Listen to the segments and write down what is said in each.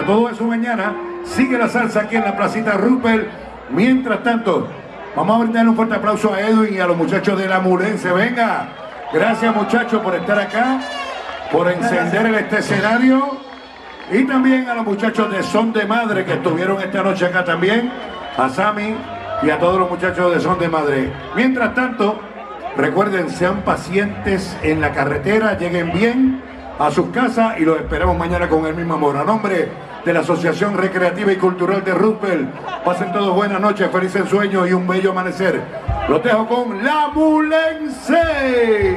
A todo eso mañana sigue la salsa aquí en la placita Rupert. Mientras tanto, vamos a brindarle un fuerte aplauso a Edwin y a los muchachos de la Mulense. Venga, gracias muchachos por estar acá, por encender este escenario. Y también a los muchachos de Son de Madre que estuvieron esta noche acá también. A Sammy y a todos los muchachos de Son de Madre. Mientras tanto, recuerden, sean pacientes en la carretera, lleguen bien a sus casas y los esperamos mañana con el mismo amor. A nombre de la Asociación Recreativa y Cultural de Rupert, pasen todos buenas noches, feliz ensueño y un bello amanecer. Los dejo con La Mulense.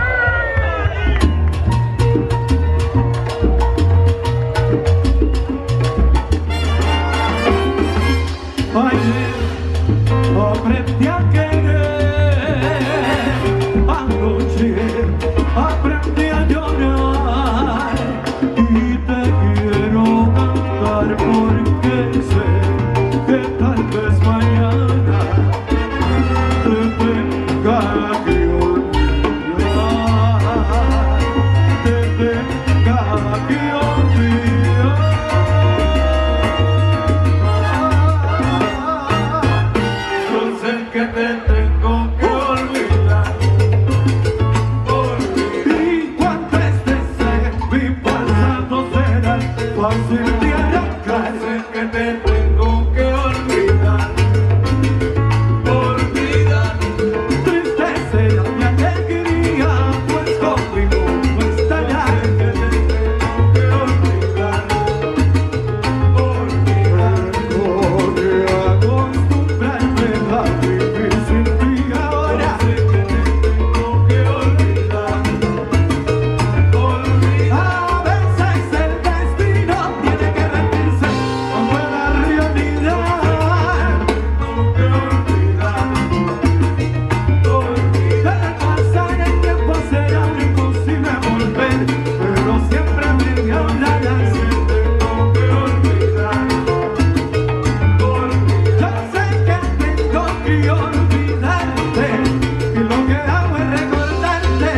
Aprendí a querer, anoche aprendí a llorar y te quiero cantar porque sé que tal vez mañana te tenga que olvidar, te tenga que olvidar. Que te tengo que olvidar, y cuando estés mi pasado será fácil de arrancar. Sé que te tengo que olvidar, olvidar. Triste será mi alegría, pues conmigo no estarás. Sé que te tengo que olvidar, olvidar. Porque acostumbrarme a vivir sin ti ahora. Sé que te tengo que olvidar, olvidar. A veces el destino tiene que rendirse ante la realidad. Tengo que olvidar, olvidar. Al pasar el tiempo será imposible volver, pero siempre me hablarás. Tengo que olvidar, olvidar. Yo sé que tengo que olvidarte y lo que hago es recordarte.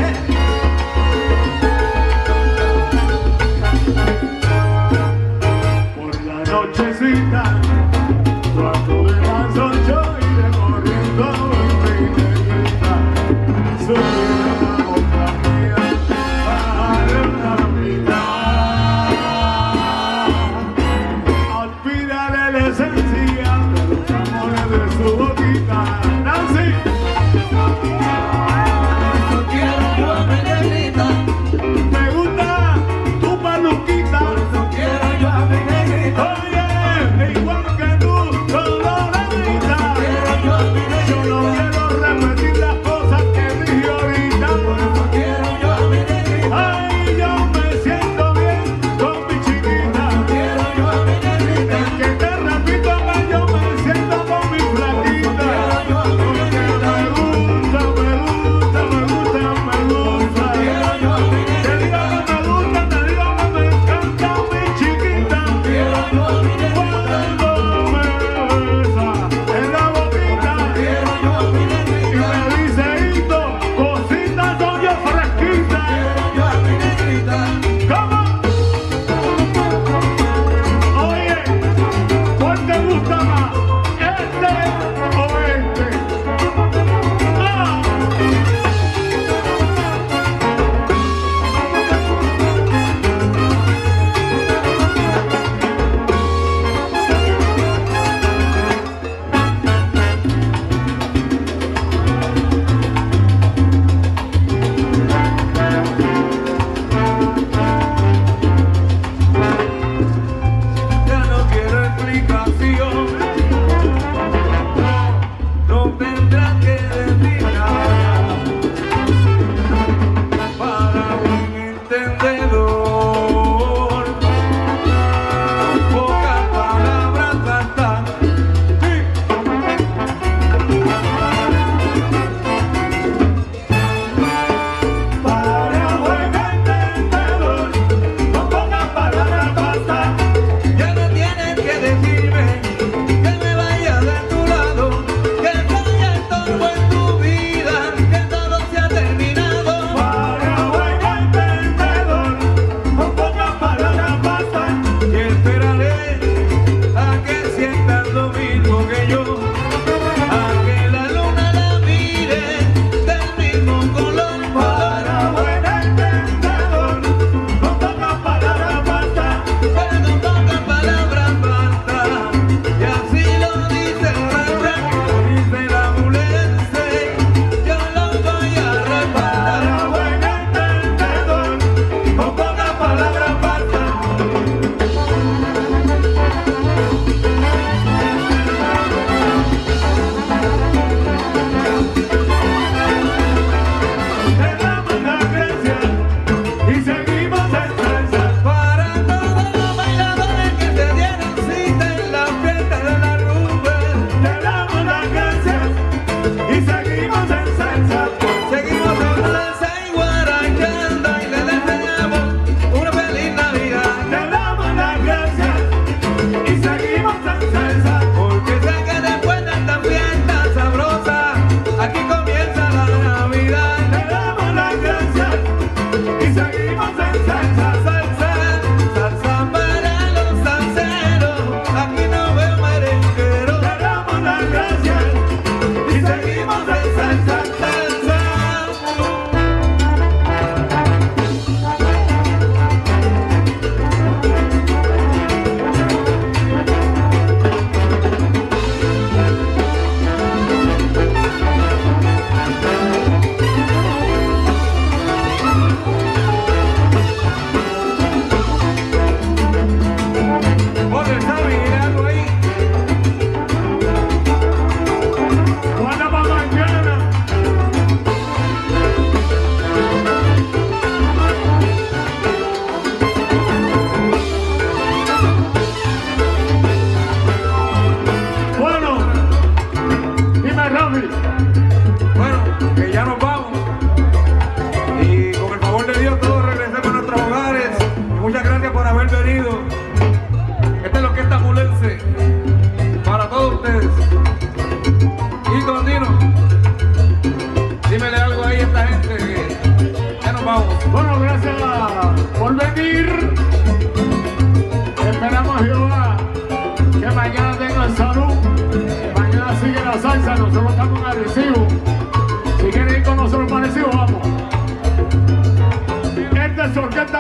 Por la nochecita, cuando de las 8 iré corriendo en mi negrita, subir a la boca mía, bajar una mitad. Aspírale la esencia de los amores de su boquita. Nancy. Yo quiero yo a mi negrita. Me gusta tu paluquita. Yo quiero yo a mi negrita. Oye, igual.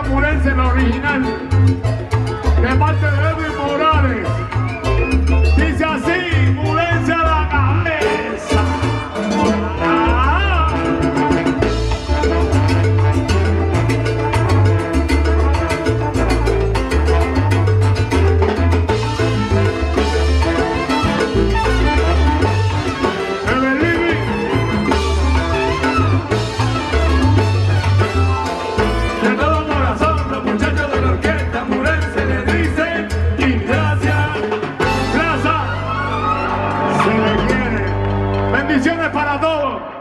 Murense, la original, de parte de Edwin Morales. Dice así, Murense a la cabeza. Bendiciones para todos.